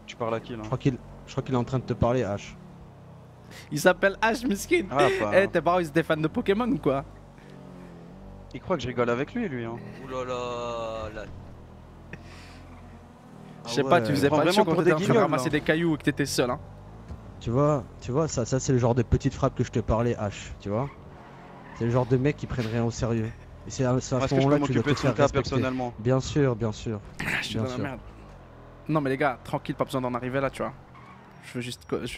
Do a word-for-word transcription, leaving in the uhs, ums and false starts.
Tu parles à qui là? Je crois qu'il je crois qu'il est en train de te parler, H. Il s'appelle H, miskin. Ah, pas... Eh, tes parents ils étaient fans de Pokémon ou quoi? Il croit que je rigole avec lui, lui. Hein. Oulala, là. Je sais Ah pas, ouais. tu faisais Prends pas le vraiment show quand pour t'étais des en train de guignols, ramasser là. des cailloux et que t'étais seul, hein. Tu vois, tu vois, ça, ça c'est le genre de petite frappe que je te parlais, H, tu vois. C'est le genre de mec qui prennent rien au sérieux. Et c'est à, à Est-ce ce que je moment-là peux que tu dois m'occuper te de son faire cas respecter. personnellement? Bien sûr, bien sûr. Je suis Bien dans la sûr. merde. Non mais les gars, tranquille, pas besoin d'en arriver là, tu vois. Je veux juste... je